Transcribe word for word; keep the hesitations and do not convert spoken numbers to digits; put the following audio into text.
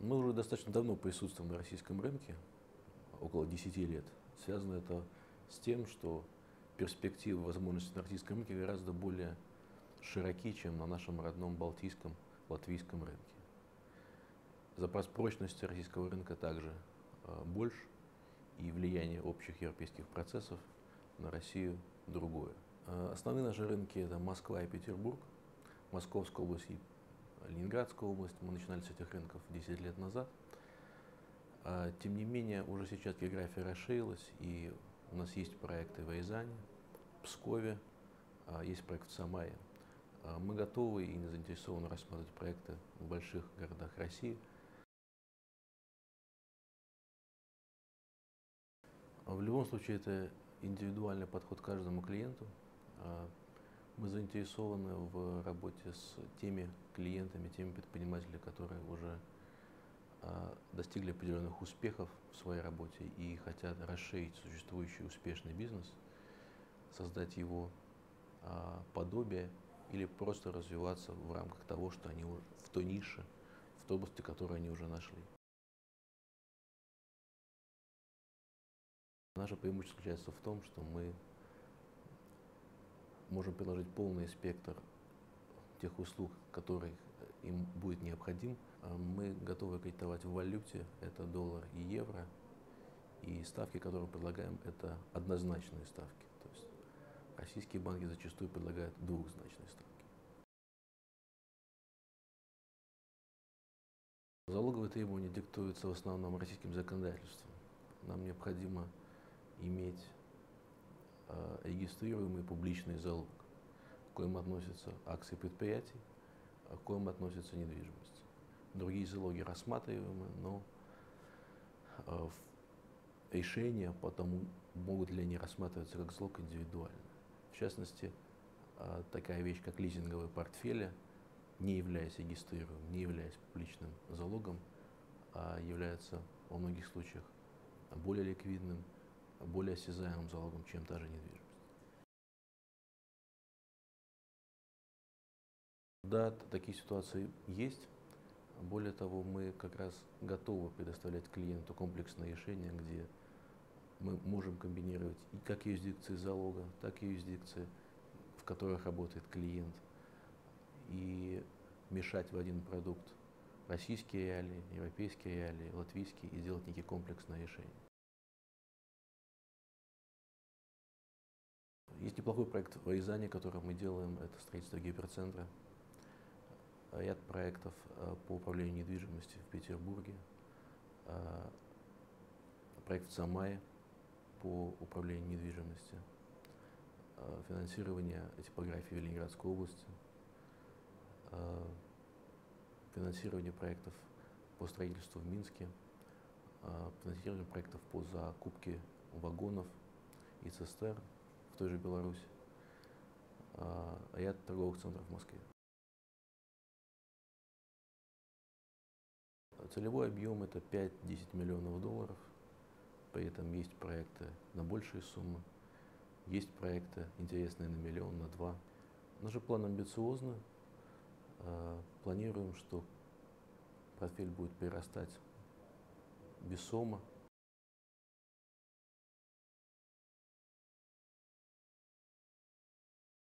Мы уже достаточно давно присутствуем на российском рынке, около десяти лет. Связано это с тем, что перспективы возможностей на российском рынке гораздо более широки, чем на нашем родном балтийском, латвийском рынке. Запас прочности российского рынка также э, больше, и влияние общих европейских процессов на Россию другое. Э, основные наши рынки — это Москва и Петербург, Московская область и Ленинградская область. Мы начинали с этих рынков десять лет назад. А, тем не менее, уже сейчас география расширилась, и у нас есть проекты в Рязани, Пскове, а, есть проект в Самаре. А, мы готовы и заинтересованы рассматривать проекты в больших городах России. В любом случае, это индивидуальный подход к каждому клиенту. А, Мы заинтересованы в работе с теми клиентами, теми предпринимателями, которые уже а, достигли определенных успехов в своей работе и хотят расширить существующий успешный бизнес, создать его а, подобие или просто развиваться в рамках того, что они уже в той нише, в той области, которую они уже нашли. Наше преимущество заключается в том, что мы можем приложить полный спектр тех услуг, которые им будет необходим. Мы готовы кредитовать в валюте, это доллар и евро, и ставки, которые предлагаем, это однозначные ставки. То есть российские банки зачастую предлагают двухзначные ставки. Залоговые требования диктуются в основном российским законодательством. Нам необходимо иметь э, регистрируемый публичный залог, к коим относятся акции предприятий, а к коим относится недвижимость. Другие залоги рассматриваемы, но э, решения по тому, могут ли они рассматриваться как залог, индивидуально. В частности, э, такая вещь, как лизинговые портфели, не являясь регистрируемым, не являясь публичным залогом, а является во многих случаях более ликвидным, более осязаемым залогом, чем та же недвижимость. Да, такие ситуации есть. Более того, мы как раз готовы предоставлять клиенту комплексное решение, где мы можем комбинировать и как юрисдикции залога, так и юрисдикции, в которых работает клиент, и мешать в один продукт российские реалии, европейские реалии, латвийские, и сделать некие комплексное решение. Есть неплохой проект в Рязани, который мы делаем, это строительство гиперцентра. Ряд проектов по управлению недвижимостью в Петербурге, проект в Самаре по управлению недвижимостью, финансирование типографии в Ленинградской области, финансирование проектов по строительству в Минске, финансирование проектов по закупке вагонов и цистерн в той же Беларуси, ряд торговых центров в Москве. Целевой объем — это пять-десять миллионов долларов, при этом есть проекты на большие суммы, есть проекты интересные на миллион, на два. Наши планы амбициозны. Планируем, что портфель будет прирастать весомо,